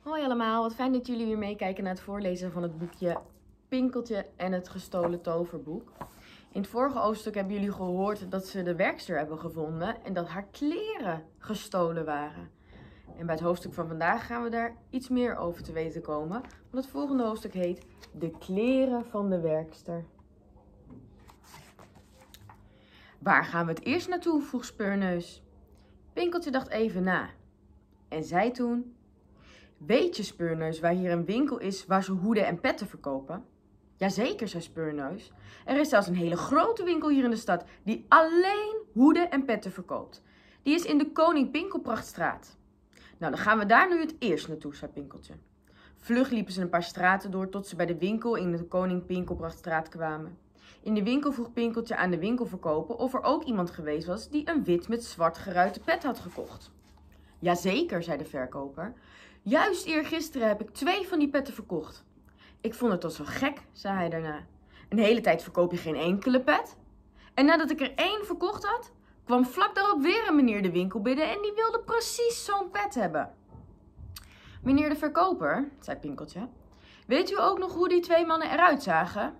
Hoi allemaal, wat fijn dat jullie weer meekijken naar het voorlezen van het boekje Pinkeltje en het gestolen toverboek. In het vorige hoofdstuk hebben jullie gehoord dat ze de werkster hebben gevonden en dat haar kleren gestolen waren. En bij het hoofdstuk van vandaag gaan we daar iets meer over te weten komen, want het volgende hoofdstuk heet De kleren van de werkster. Waar gaan we het eerst naartoe? Vroeg Speurneus. Pinkeltje dacht even na en zei toen: Weet je, Speurneus, waar hier een winkel is waar ze hoeden en petten verkopen? Jazeker, zei Speurneus. Er is zelfs een hele grote winkel hier in de stad die alleen hoeden en petten verkoopt. Die is in de Koning Pinkelprachtstraat. Nou, dan gaan we daar nu het eerst naartoe, zei Pinkeltje. Vlug liepen ze een paar straten door tot ze bij de winkel in de Koning Pinkelprachtstraat kwamen. In de winkel vroeg Pinkeltje aan de winkelverkoper of er ook iemand geweest was die een wit met zwart geruite pet had gekocht. Jazeker, zei de verkoper. Juist eergisteren heb ik 2 van die petten verkocht. Ik vond het toch zo gek, zei hij daarna. Een hele tijd verkoop je geen enkele pet? En nadat ik er 1 verkocht had, kwam vlak daarop weer een meneer de winkel binnen en die wilde precies zo'n pet hebben. Meneer de verkoper, zei Pinkeltje, weet u ook nog hoe die 2 mannen eruit zagen?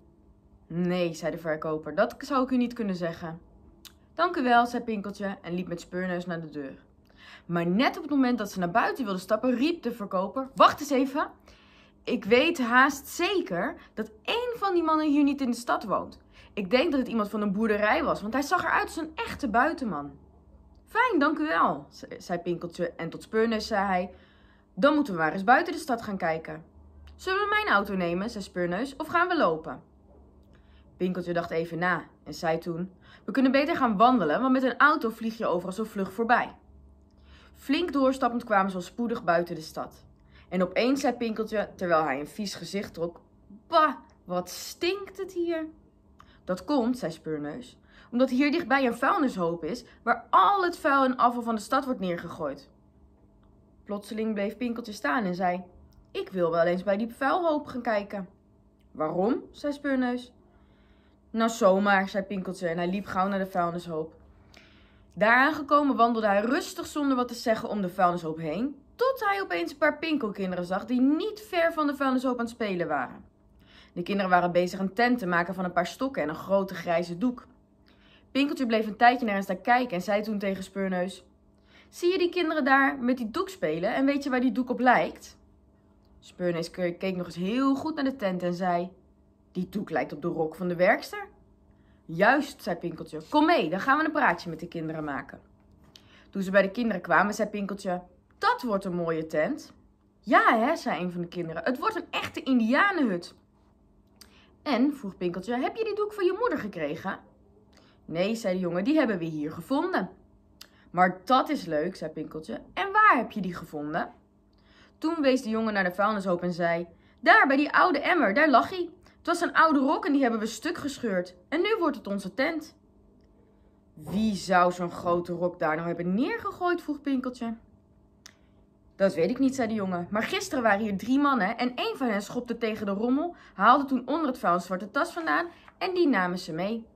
Nee, zei de verkoper, dat zou ik u niet kunnen zeggen. Dank u wel, zei Pinkeltje en liep met Speurneus naar de deur. Maar net op het moment dat ze naar buiten wilde stappen, riep de verkoper: Wacht eens even. Ik weet haast zeker dat 1 van die mannen hier niet in de stad woont. Ik denk dat het iemand van een boerderij was, want hij zag eruit als een echte buitenman. Fijn, dank u wel, zei Pinkeltje en tot Speurneus zei hij: Dan moeten we maar eens buiten de stad gaan kijken. Zullen we mijn auto nemen, zei Speurneus, of gaan we lopen? Pinkeltje dacht even na en zei toen: We kunnen beter gaan wandelen, want met een auto vlieg je overal zo vlug voorbij. Flink doorstappend kwamen ze al spoedig buiten de stad. En opeens zei Pinkeltje, terwijl hij een vies gezicht trok: Bah, wat stinkt het hier. Dat komt, zei Speurneus, omdat hier dichtbij een vuilnishoop is waar al het vuil en afval van de stad wordt neergegooid. Plotseling bleef Pinkeltje staan en zei: Ik wil wel eens bij die vuilhoop gaan kijken. Waarom? zei Speurneus. Nou zomaar, zei Pinkeltje en hij liep gauw naar de vuilnishoop. Daar aangekomen wandelde hij rustig zonder wat te zeggen om de vuilnishoop heen, tot hij opeens een paar pinkelkinderen zag die niet ver van de vuilnishoop aan het spelen waren. De kinderen waren bezig een tent te maken van een paar stokken en een grote grijze doek. Pinkeltje bleef een tijdje naar hen staan kijken en zei toen tegen Speurneus: Zie je die kinderen daar met die doek spelen en weet je waar die doek op lijkt? Speurneus keek nog eens heel goed naar de tent en zei: Die doek lijkt op de rok van de werkster. Juist, zei Pinkeltje. Kom mee, dan gaan we een praatje met de kinderen maken. Toen ze bij de kinderen kwamen, zei Pinkeltje: Dat wordt een mooie tent. Ja, hè, zei een van de kinderen. Het wordt een echte indianenhut. En, vroeg Pinkeltje, heb je die doek van je moeder gekregen? Nee, zei de jongen, die hebben we hier gevonden. Maar dat is leuk, zei Pinkeltje. En waar heb je die gevonden? Toen wees de jongen naar de vuilnishoop en zei: Daar, bij die oude emmer, daar lag hij. Het was een oude rok en die hebben we stuk gescheurd. En nu wordt het onze tent. Wie zou zo'n grote rok daar nou hebben neergegooid, vroeg Pinkeltje. Dat weet ik niet, zei de jongen. Maar gisteren waren hier 3 mannen en 1 van hen schopte tegen de rommel, haalde toen onder het vuil een zwarte tas vandaan en die namen ze mee.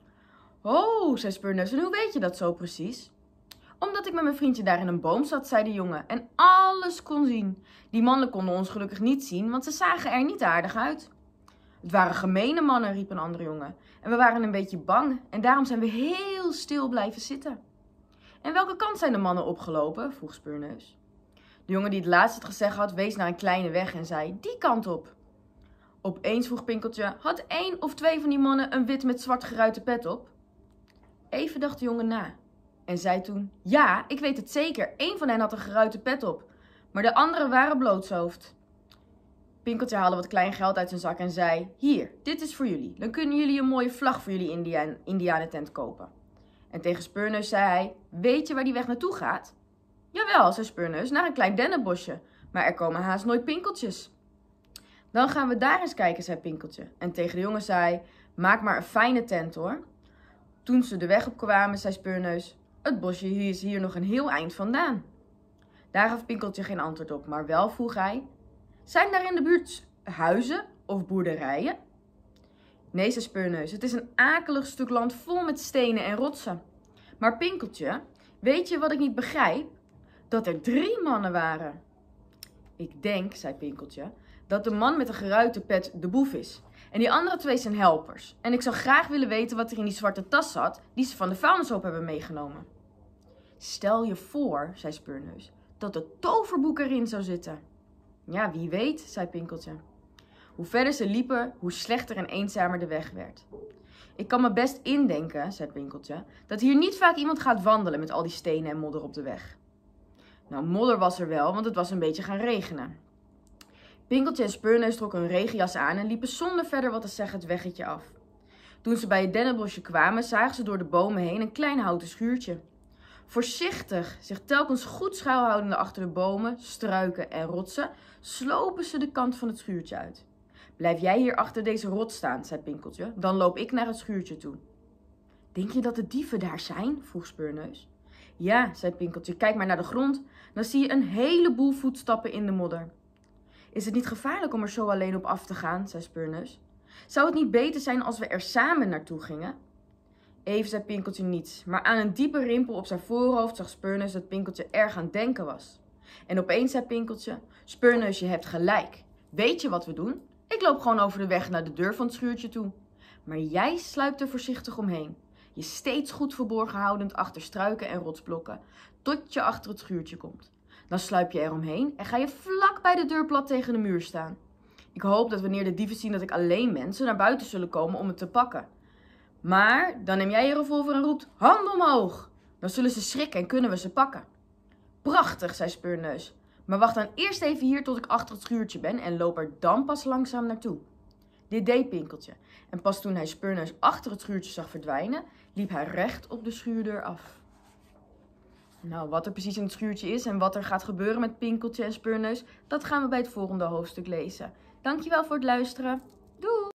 Oh, zei Speurneus, en hoe weet je dat zo precies? Omdat ik met mijn vriendje daar in een boom zat, zei de jongen, en alles kon zien. Die mannen konden ons gelukkig niet zien, want ze zagen er niet aardig uit. Het waren gemene mannen, riep een andere jongen. En we waren een beetje bang en daarom zijn we heel stil blijven zitten. En welke kant zijn de mannen opgelopen? Vroeg Speurneus. De jongen die het laatst het gezegd had, wees naar een kleine weg en zei: Die kant op. Opeens vroeg Pinkeltje: Had 1 of 2 van die mannen een wit met zwart geruite pet op? Even dacht de jongen na en zei toen: Ja, ik weet het zeker. 1 van hen had een geruite pet op, maar de anderen waren blootshoofd. Pinkeltje haalde wat klein geld uit zijn zak en zei: Hier, dit is voor jullie. Dan kunnen jullie een mooie vlag voor jullie indianentent kopen. En tegen Speurneus zei hij: Weet je waar die weg naartoe gaat? Jawel, zei Speurneus, naar een klein dennenbosje. Maar er komen haast nooit pinkeltjes. Dan gaan we daar eens kijken, zei Pinkeltje. En tegen de jongen zei hij: Maak maar een fijne tent, hoor. Toen ze de weg opkwamen, zei Speurneus: Het bosje is hier nog een heel eind vandaan. Daar gaf Pinkeltje geen antwoord op, maar wel vroeg hij: Zijn daar in de buurt huizen of boerderijen? Nee, zei Speurneus, het is een akelig stuk land vol met stenen en rotsen. Maar Pinkeltje, weet je wat ik niet begrijp? Dat er 3 mannen waren. Ik denk, zei Pinkeltje, dat de man met de geruite pet de boef is. En die andere 2 zijn helpers. En ik zou graag willen weten wat er in die zwarte tas zat die ze van de vuilnishoop hebben meegenomen. Stel je voor, zei Speurneus, dat het toverboek erin zou zitten. Ja, wie weet, zei Pinkeltje. Hoe verder ze liepen, hoe slechter en eenzamer de weg werd. Ik kan me best indenken, zei Pinkeltje, dat hier niet vaak iemand gaat wandelen met al die stenen en modder op de weg. Nou, modder was er wel, want het was een beetje gaan regenen. Pinkeltje en Speurneus trokken hun regenjas aan en liepen zonder verder wat te zeggen het weggetje af. Toen ze bij het dennenbosje kwamen, zagen ze door de bomen heen een klein houten schuurtje. Voorzichtig, zich telkens goed schuilhoudende achter de bomen, struiken en rotsen, slopen ze de kant van het schuurtje uit. Blijf jij hier achter deze rots staan, zei Pinkeltje, dan loop ik naar het schuurtje toe. Denk je dat de dieven daar zijn? Vroeg Speurneus. Ja, zei Pinkeltje, kijk maar naar de grond, dan zie je een heleboel voetstappen in de modder. Is het niet gevaarlijk om er zo alleen op af te gaan, zei Speurneus. Zou het niet beter zijn als we er samen naartoe gingen? Even zei Pinkeltje niets, maar aan een diepe rimpel op zijn voorhoofd zag Speurneus dat Pinkeltje erg aan het denken was. En opeens zei Pinkeltje, Speurneus, je hebt gelijk. Weet je wat we doen? Ik loop gewoon over de weg naar de deur van het schuurtje toe. Maar jij sluipt er voorzichtig omheen. Je steeds goed verborgen houdend achter struiken en rotsblokken, tot je achter het schuurtje komt. Dan sluip je eromheen en ga je vlak bij de deur plat tegen de muur staan. Ik hoop dat wanneer de dieven zien dat ik alleen ben, ze naar buiten zullen komen om het te pakken. Maar dan neem jij je revolver en roept, handen omhoog. Dan zullen ze schrikken en kunnen we ze pakken. Prachtig, zei Speurneus. Maar wacht dan eerst even hier tot ik achter het schuurtje ben en loop er dan pas langzaam naartoe. Dit deed Pinkeltje. En pas toen hij Speurneus achter het schuurtje zag verdwijnen, liep hij recht op de schuurdeur af. Nou, wat er precies in het schuurtje is en wat er gaat gebeuren met Pinkeltje en Speurneus, dat gaan we bij het volgende hoofdstuk lezen. Dankjewel voor het luisteren. Doei!